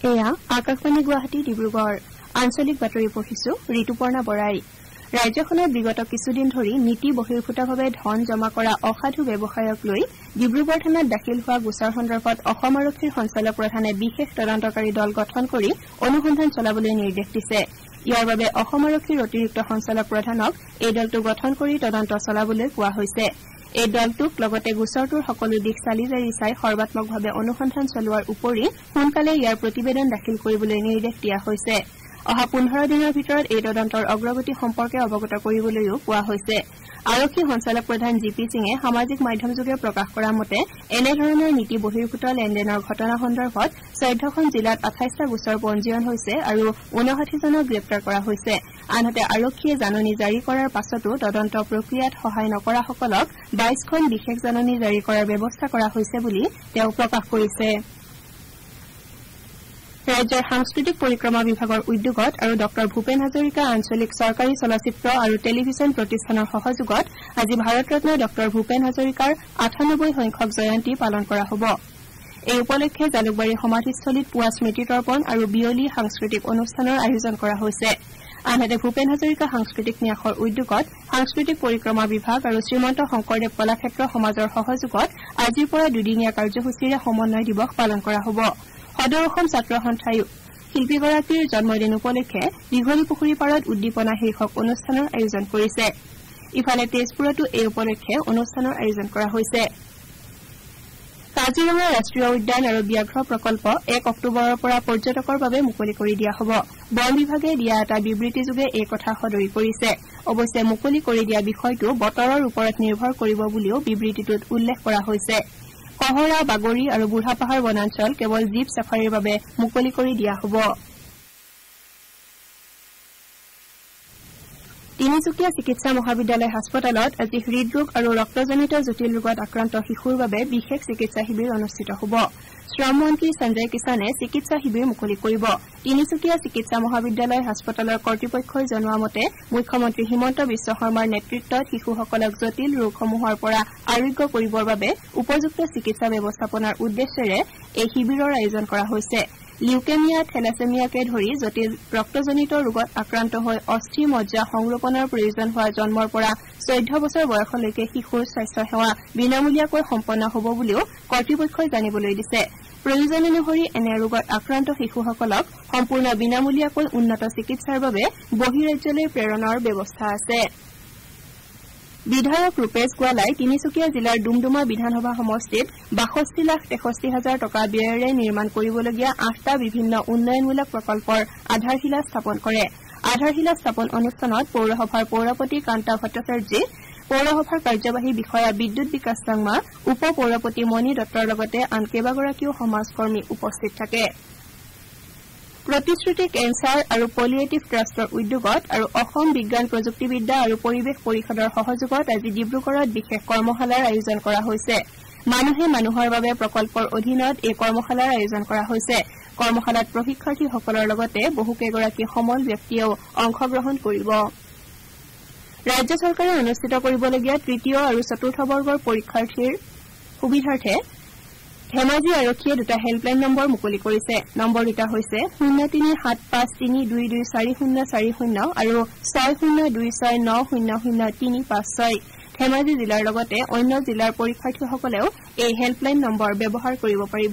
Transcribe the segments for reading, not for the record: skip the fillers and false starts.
এয়া আকাশবাণী গুৱাহাটী ডিব্ৰুগড় আঞ্চলিক বাতৰি পঢ়িছো ঋতুপৰ্ণা বৰাই। ৰাজ্যখনত বিগত কিছুদিন ধৰি নীতি বহিৰ্ভূতভাৱে ধন জমা কৰা অসাধু ব্যৱসায়ক লৈ ডিব্ৰুগড় থানাত দাখিল হোৱা গোচৰ সন্দৰ্ভত অসম আৰক্ষীৰ সঞ্চালক প্ৰধানে বিশেষ তদন্তকাৰী দল গঠন কৰি অনুসন্ধান চলাবলৈ নিৰ্দেশ দিছে। ইয়াৰ বাবে অসম আৰক্ষীৰ অতিৰিক্ত সঞ্চালক প্ৰধানক এই দলটো গঠন কৰি তদন্ত চলাবলৈ কোৱা হৈছে। এই দলটোক লগতে গোচৰটোৰ সকলো দিশ চালি জাৰি চাই সৰ্বাত্মকভাৱে অনুসন্ধান চলোৱাৰ উপৰি সোনকালে ইয়াৰ প্ৰতিবেদন দাখিল কৰিবলৈ নিৰ্দেশ দিয়া হৈছে। অহা 15 দিনৰ ভিতৰত এই তদন্তৰ অগ্ৰগতি সম্পৰ্কে অৱগত কৰিবলৈও কোৱা হৈছে। আৰক্ষী সঞ্চালক প্ৰধান জি পি সিঙে সামাজিক মাধ্যমযোগে প্ৰকাশ কৰা মতে এনেধৰণৰ নীতি বহিৰ্ভূত লেনদেনৰ ঘটনা সন্দৰ্ভত 14খন জিলাত 28টা গোচৰ পঞ্জীয়ন হৈছে আৰু 59জনক গ্ৰেপ্তাৰ কৰা হৈছে। আনহাতে আৰক্ষীয়ে জাননী জাৰি কৰাৰ পাছতো তদন্ত প্ৰক্ৰিয়াত সহায় নকৰাসকলক 22খন বিশেষ জাননী জাৰি কৰাৰ ব্যৱস্থা কৰা হৈছে বুলি তেওঁ প্ৰকাশ কৰিছে। ৰাজ্যৰ সাংস্কৃতিক পৰিক্ৰমা বিভাগৰ উদ্যোগত আৰু ডঃ ভূপেন হাজৰিকা আঞ্চলিক চৰকাৰী চলচ্চিত্ৰ আৰু টেলিভিছন প্ৰতিষ্ঠানৰ সহযোগত আজি ভাৰতৰত্ন ডঃ ভূপেন হাজৰিকাৰ 98 সংখ্যক জয়ন্তী পালন কৰা হ'ব। এই উপলক্ষে জালুকবাৰী সমাধিস্থলীত পুৱা স্মৃতি তৰ্পণ আৰু বিয়লি সাংস্কৃতিক অনুষ্ঠানৰ আয়োজন কৰা হৈছে। আনহাতে ভূপেন হাজৰিকা সাংস্কৃতিক ন্যাসৰ উদ্যোগত সাংস্কৃতিক পৰিক্ৰমা বিভাগ আৰু শ্ৰীমন্ত শংকৰদেৱ কলাক্ষেত্ৰ সমাজৰ সহযোগত আজিৰ পৰা দুদিনীয়া কাৰ্যসূচীৰে সমন্বয় দিৱস পালন কৰা হ'ব। সদৌ অসম ছাত্ৰ সন্থাই শিল্পীগৰাকীৰ জন্মদিন উপলক্ষে দীঘলী পুখুৰী পাৰত উদ্দীপনা শীৰ্ষক অনুষ্ঠানৰ আয়োজন কৰিছে। ইফালে তেজপুৰতো এই উপলক্ষে অনুষ্ঠানৰ আয়োজন কৰা হৈছে। কাজিৰঙা ৰাষ্ট্ৰীয় উদ্যান আৰু ব্যাঘ্ৰ প্ৰকল্প 1 অক্টোবৰৰ পৰা পৰ্যটকৰ বাবে মুকলি কৰি দিয়া হ'ব। বন বিভাগে দিয়া এটা বিবৃতিযোগে এই কথা সদৰি কৰিছে। অৱশ্যে মুকলি কৰি দিয়া বিষয়টো বতৰৰ ওপৰত নিৰ্ভৰ কৰিব বুলিও বিবৃতিটোত উল্লেখ কৰা হৈছে। কহৰা, বাগৰি আৰু বুঢ়াপাহাৰ বনাঞ্চল কেৱল জীপ ছাফাৰীৰ বাবে মুকলি কৰি দিয়া হ'ব। তিনিচুকীয়া চিকিৎসা মহাবিদ্যালয় হাস্পতালত আজি হৃদৰোগ আৰু ৰক্তজনিত জটিল ৰোগত আক্ৰান্ত শিশুৰ বাবে বিশেষ চিকিৎসা শিবিৰ অনুষ্ঠিত হ'ব। শ্ৰম মন্ত্ৰী সঞ্জয় কিষাণে চিকিৎসা শিবিৰ মুকলি কৰিব। তিনিচুকীয়া চিকিৎসা মহাবিদ্যালয় হাস্পতালৰ কৰ্তৃপক্ষই জনোৱা মতে মুখ্যমন্ত্ৰী হিমন্ত বিশ্ব শৰ্মাৰ নেতৃত্বত শিশুসকলক জটিল ৰোগসমূহৰ পৰা আৰোগ্য কৰিবৰ বাবে উপযুক্ত চিকিৎসা ব্যৱস্থাপনাৰ উদ্দেশ্যেৰে এই শিবিৰৰ আয়োজন কৰা হৈছে। লিউকেমিয়া, থেলাছেমিয়াকে ধৰি জটিল ৰক্তজনিত ৰোগত আক্ৰান্ত হৈ অস্থি মজ্জা সংৰোপণৰ প্ৰয়োজন হোৱা জন্মৰ পৰা 14 বছৰ বয়সলৈকে শিশুৰ স্বাস্থ্য সেৱা বিনামূলীয়াকৈ সম্পন্ন হ'ব বুলিও কৰ্তৃপক্ষই জানিবলৈ দিছে। প্ৰয়োজন অনুসৰি এনে ৰোগত আক্ৰান্ত শিশুসকলক সম্পূৰ্ণ বিনামূলীয়াকৈ উন্নত চিকিৎসাৰ বাবে বহিঃৰাজ্যলৈ প্ৰেৰণৰ ব্যৱস্থা আছে। বিধায়ক ৰূপেশ গোৱালাই তিনিচুকীয়া জিলাৰ ডুমডুমা বিধানসভা সমষ্টিত 62,63,000 টকা ব্যয়েৰে নিৰ্মাণ কৰিবলগীয়া 8টা বিভিন্ন উন্নয়নমূলক প্ৰকল্পৰ আধাৰশিলা স্থাপন কৰে। আধাৰশিলা স্থাপন অনুষ্ঠানত পৌৰসভাৰ পৌৰপতি কান্তা ভট্টাচাৰ্যী, পৌৰসভাৰ কাৰ্যবাহী বিষয়া বিদ্যুৎ বিকাশ চাংমা, উপ পৌৰপতি মণি দত্তৰ লগতে আন কেইবাগৰাকীও সমাজকৰ্মী উপস্থিত থাকে। প্ৰতিশ্ৰুতি কেঞ্চাৰ আৰু পলিয়েটিভ ট্ৰাষ্টৰ উদ্যোগত আৰু অসম বিজ্ঞান প্ৰযুক্তিবিদ্যা আৰু পৰিৱেশ পৰিষদৰ সহযোগত আজি ডিব্ৰুগড়ত বিশেষ কৰ্মশালাৰ আয়োজন কৰা হৈছে। মানুহে মানুহৰ বাবে প্ৰকল্পৰ অধীনত এই কৰ্মশালাৰ আয়োজন কৰা হৈছে। কৰ্মশালাত প্ৰশিক্ষাৰ্থীসকলৰ লগতে বহুকেইগৰাকী সমল ব্যক্তিয়েও অংশগ্ৰহণ কৰিব। ৰাজ্য চৰকাৰে অনুষ্ঠিত কৰিবলগীয়া তৃতীয় আৰু চতুৰ্থ বৰ্গৰ পৰীক্ষাৰ্থীৰ সুবিধাৰ্থে ধেমাজি আৰক্ষীয়ে 2টা হেল্পলাইন নম্বৰ মুকলি কৰিছে। নম্বৰ দুটা হৈছে 037532240040 আৰু 6026900356। ধেমাজি জিলাৰ লগতে অন্য জিলাৰ পৰীক্ষাৰ্থীসকলেও এই হেল্পলাইন নম্বৰ ব্যৱহাৰ কৰিব পাৰিব।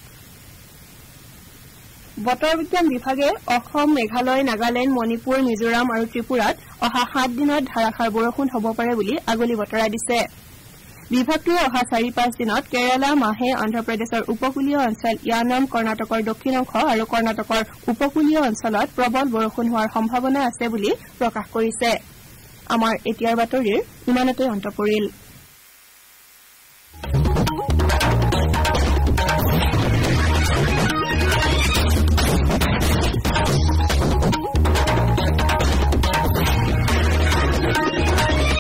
বতৰ বিজ্ঞান বিভাগে অসম, মেঘালয়, নাগালেণ্ড, মণিপুৰ, মিজোৰাম আৰু ত্ৰিপুৰাত অহা 7 দিনত ধাৰাসাৰ বৰষুণ হ'ব পাৰে বুলি আগলি বতৰা দিছে। বিভাগটোৱে অহা 4-5 দিনত কেৰালা, মাহে, অন্ধ্ৰপ্ৰদেশৰ উপকূলীয় অঞ্চল, ইয়ানাম, কৰ্ণাটকৰ দক্ষিণ অংশ আৰু কৰ্ণাটকৰ উপকূলীয় অঞ্চলত প্ৰবল বৰষুণ হোৱাৰ সম্ভাৱনা আছে বুলি প্ৰকাশ কৰিছে। আমাৰ এতিয়াৰ বাতৰিৰ ইমানতে অন্ত পৰিল।